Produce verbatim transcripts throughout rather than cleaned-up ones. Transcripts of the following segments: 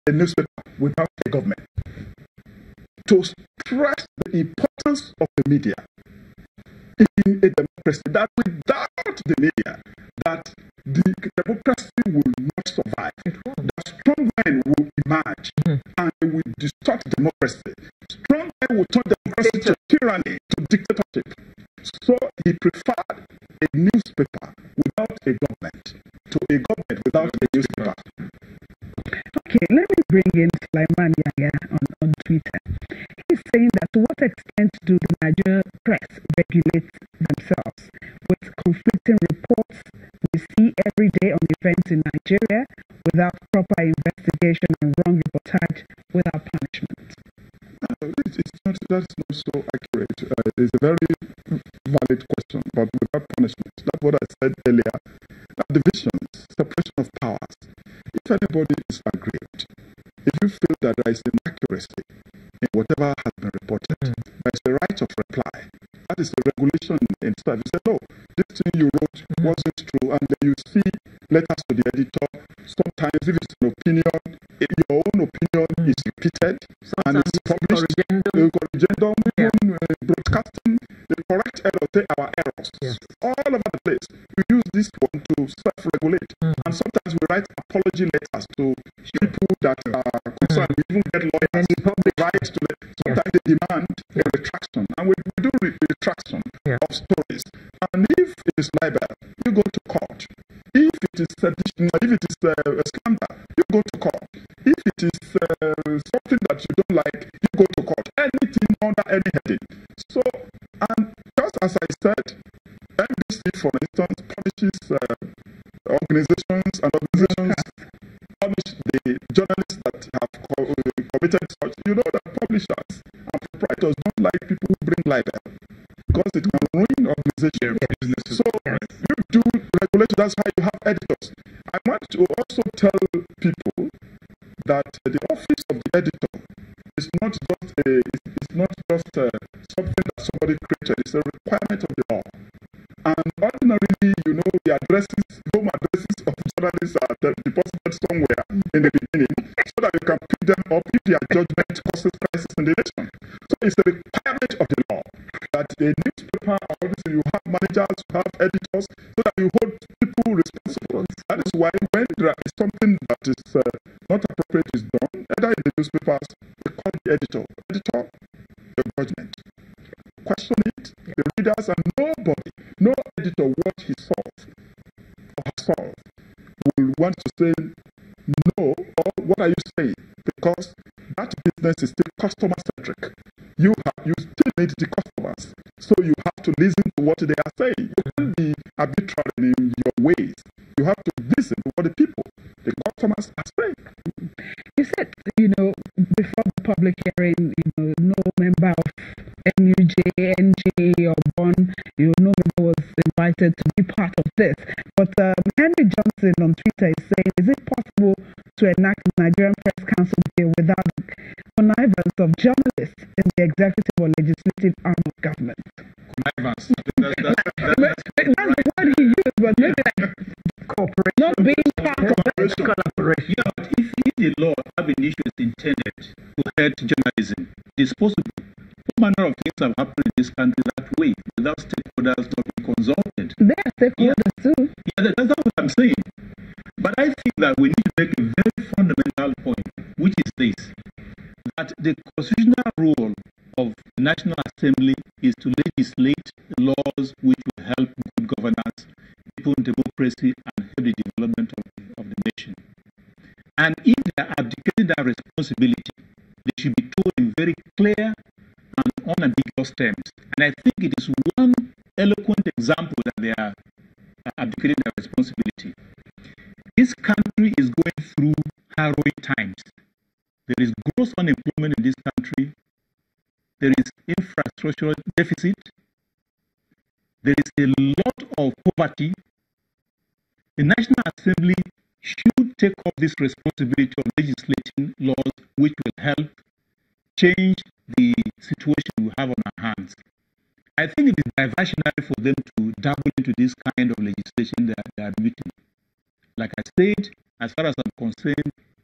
a newspaper without a government. To stress the importance of the media in a democracy, that without the media, that the democracy will not survive. The strong men will emerge mm-hmm. and they will distort democracy. Strong men will turn democracy to tyranny, to dictatorship. So he preferred a newspaper without a government to a government without a newspaper. Okay, let me bring in Sulaiman Yahya on, on Twitter. He's saying that to what extent do the Nigerian press regulate themselves with conflicting reports we see every day on events in Nigeria without proper investigation and wrong reportage without punishment? Uh, it's not, that's not so accurate. Uh, it's a very valid question, but without punishment. That's what I said earlier. Now, divisions, separation of powers. If anybody is aggrieved, if you feel that there is inaccuracy in whatever has been reported, mm. there is a right of reply. That is the regulation in itself. You say, no, this thing you wrote mm. wasn't true, and then you see letters to the editor. Sometimes, if it's an opinion, if your own opinion mm. is repeated, sometimes and it's published, corrigendum, yeah. uh, broadcasting, the correct error, say our errors. Yes. All over the place. We use this one to self-regulate. Mm. And sometimes we write apology letters to people that are concerned. Mm. We even get lawyers and public rights to the, sometimes yes. they demand yeah. a retraction. And we, we do re retraction yeah. of stories. And if it is libel, you go to court. If it is sedition, if it is uh, a scandal, you go to court. If it is uh, something that you don't like, you go to court. Anything under any heading. So, and just as I said, N B C, for instance, punishes uh, organizations and organizations punish the journalists that have co uh, committed such. You know that publishers and proprietors don't like people who bring libel because it can ruin organization businesses. So you do regulate. That's why you have editors. I want to also tell people that the office of the editor is not just a it's not just a, something that somebody created. It's a requirement of the law. And ordinarily, you know, the addresses, home addresses of journalists are deposited somewhere in the beginning, so that you can pick them up if their judgment causes crisis in the nation. So it's a requirement of the law that the newspaper, obviously, you have managers, you have editors, so that you hold people responsible. That is why when there is something that is uh, not appropriate is done, either in the newspapers, they call the editor, editor, the judgment. Question it, the readers, and nobody, no editor what he solved or herself will want to say no, or what are you saying? Because that business is still customer centric. You have you still need the customers, so you have to listen to what they are saying. You can't be arbitrary in your ways. You have to listen to what the people, the customers are saying. You said, you know, before the public hearing, you know, no member of N U J, N J, or B O N, you know, no member was invited to be part of this. But um, Henry Johnson on Twitter is saying, is it possible to enact the Nigerian Press Council bill without the connivance of journalists in the executive or legislative arm of government? Connivance. That, that, that, that, that's the word he used, but maybe like cooperation. Not being part of that collaboration. Yeah, but if, if the law have an issue is intended to hurt journalism, it's supposed to be. What manner of things have happened in this country that way, without stakeholders not being consulted? They are stakeholders yeah. too. Yeah, that, that's what I'm saying. But I think that we need to make a very fundamental point, which is this, that the constitutional role of the National Assembly is to legislate laws which will help good governance, people in democracy, and help the development of, of the nation. And if they are abdicating that responsibility, they should be told in very clear and unambiguous terms. And I think it is one eloquent example that they are abdicating their responsibility. This country is going through harrowing times. There is gross unemployment in this country. There is infrastructural deficit. There is a lot of poverty. The National Assembly should take up this responsibility of legislating laws which will help change the situation we have on our hands. I think it is diversionary for them to dabble into this kind of legislation that they are admitting. Like I said, as far as I'm concerned,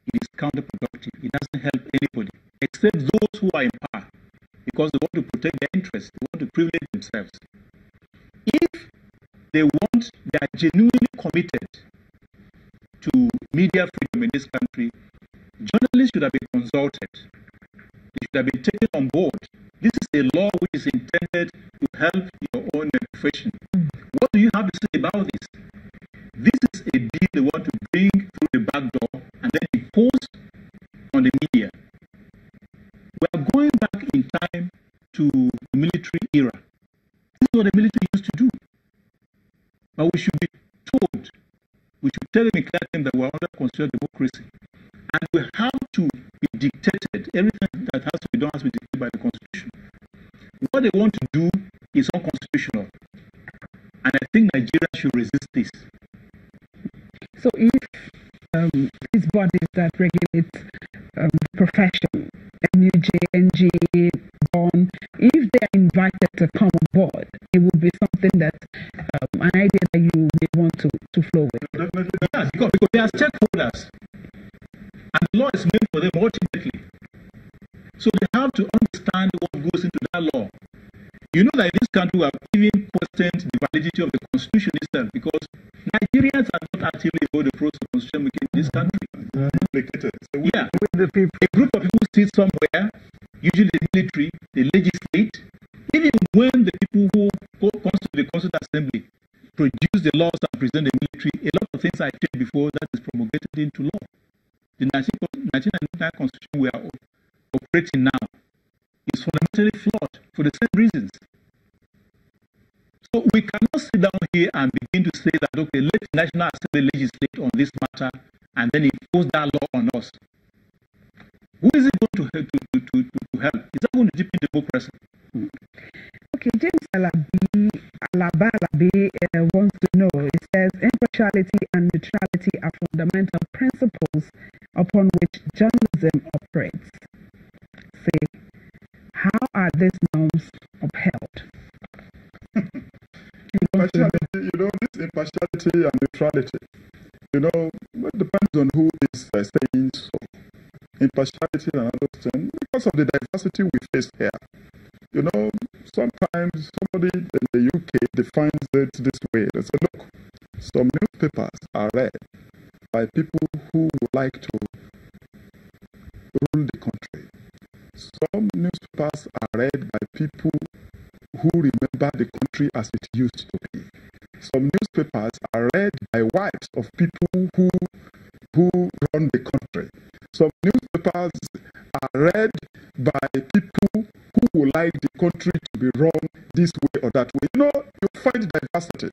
it is counterproductive. It doesn't help anybody except those who are in power because they want to protect their interests. They want to privilege themselves. If they want, they are genuinely committed to media freedom in this country, journalists should have been consulted. They should have been taken on board. This is a law which is intended to help your own profession. What do you have to say about this? This is a bill they want to bring through the back door and then impose on the media. We are going back in time to the military era. This is what the military used to do. But we should be told, we should tell them in clear terms that we are under constitutional democracy. And we have to be dictated. Everything that has to be done has to be dictated by the Constitution. What they want to do is unconstitutional. And I think Nigeria should resist this. So if um, these bodies that regulate um, the profession, N U J, N G, B O N, if they are invited to come on board, it would be something that, um, an idea that you may want to, to flow with. Yeah, because, because they are stakeholders. And the law is made for them ultimately. So they have to understand what goes into that law. You know that in this country we have even questioned the validity of the Constitution itself because Nigerians are not actively involved in the process of constitution making in this country. So we, yeah, with the people, a group of people sit somewhere, usually the military, they legislate. Even when the people who go to the Constitutional Assembly produce the laws and present the military, a lot of things I said before that is promulgated into law. The nineteen ninety-nine Constitution we are operating now is fundamentally flawed for the same reasons. So we cannot sit down here and begin to say that, okay, let the National Assembly legislate on this matter and then impose that law on us. Who is it going to help? To, to, to, to help? Is that going to deepen democracy? Hmm. Okay, James Alabi, Alaba Alabi uh, wants to know, it says, impartiality and neutrality are fundamental principles upon which journalism operates. Say, how are these norms upheld? Impartiality, you know, this impartiality and neutrality, you know, it depends on who is uh, saying so. Impartiality and understanding, because of the diversity we face here. You know, sometimes somebody in the U K defines it this way. They say, look, some newspapers are read by people who would like to rule the country. Some newspapers are read by people who remember the country as it used to be. Some newspapers are read by wives of people who, who run the country. Some newspapers are read by people who would like the country to be run this way or that way. You know, you find diversity.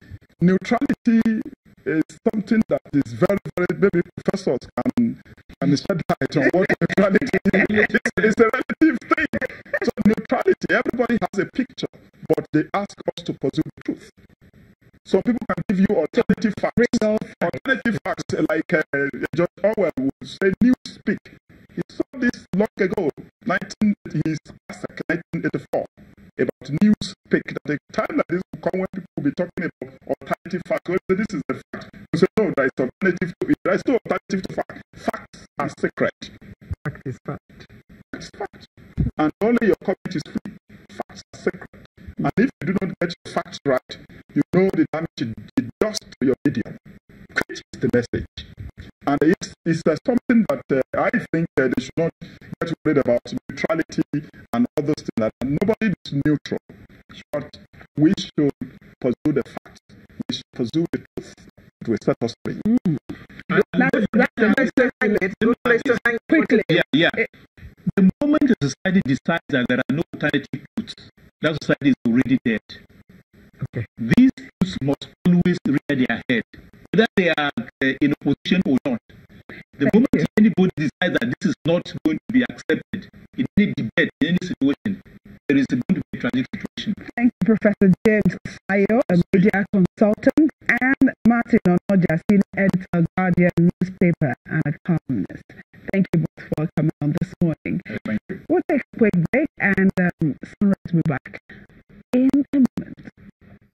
Neutrality is something that is very, very, maybe professors can, can shed light on what neutrality is. It's a relative thing. So neutrality, everybody has a picture, but they ask us to pursue the truth. Some people can give you alternative facts. Alternative facts, like uh, George Orwell would say, news speak. He saw this long ago, nineteen eighty-four, about news speak. That the time that this will come when people will be talking about alternative facts, well, this is the fact. You say, no, there is alternative to it. There is no alternative to fact. Facts are sacred. Fact is fact. It's fact. And only your comment is free. Facts are sacred. And if you do not get your facts right, you know the damage it does to your medium. Which is the message. And it's, it's uh, something that uh, I think uh, they should not get worried about, neutrality and all those things. That nobody is neutral. But we should pursue the facts. We should pursue the truth. It will set us free. Mm. That's, that's the good place to hang quickly. Yeah, yeah. The moment a society decides that there are no alternative truths, that society is already dead. Okay. These truths must always rear their head, whether they are uh, in opposition or not. The Thank moment you. anybody decides that this is not going to be accepted in any debate, in any situation, there is going to be a tragic situation. Thank you, Professor James Sayo, a media consultant, and Martin Onoja, senior editor, Guardian newspaper, and a columnist. Thank you both for coming on this morning. Uh, thank you. We'll take a quick break, and um, Sunrise will be back.